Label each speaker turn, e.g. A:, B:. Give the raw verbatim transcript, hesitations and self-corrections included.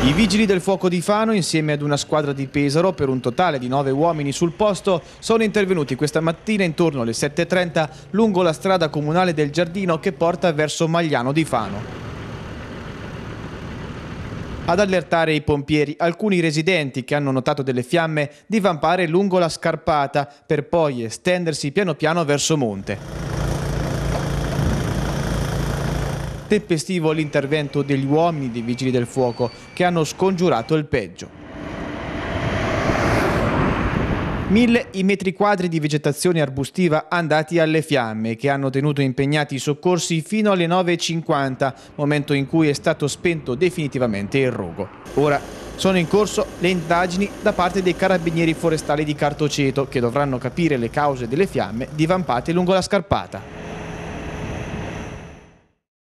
A: I vigili del fuoco di Fano, insieme ad una squadra di Pesaro, per un totale di nove uomini sul posto, sono intervenuti questa mattina intorno alle sette e trenta lungo la strada comunale del Giardino che porta verso Magliano di Fano. Ad allertare i pompieri alcuni residenti che hanno notato delle fiamme divampare lungo la scarpata per poi estendersi piano piano verso monte. Tempestivo l'intervento degli uomini dei vigili del fuoco che hanno scongiurato il peggio. Mille i metri quadri di vegetazione arbustiva andati alle fiamme che hanno tenuto impegnati i soccorsi fino alle nove e cinquanta, momento in cui è stato spento definitivamente il rogo. Ora sono in corso le indagini da parte dei carabinieri forestali di Cartoceto che dovranno capire le cause delle fiamme divampate lungo la scarpata.